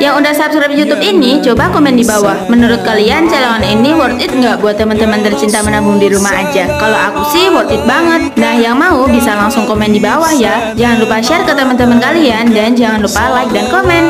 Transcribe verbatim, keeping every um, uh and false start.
Yang udah subscribe YouTube ini, coba komen di bawah. Menurut kalian celengan ini worth it nggak buat teman-teman tercinta menabung di rumah aja? Kalau aku sih worth it banget. Nah, yang mau bisa langsung komen di bawah ya. Jangan lupa share ke teman-teman kalian dan jangan lupa like dan komen.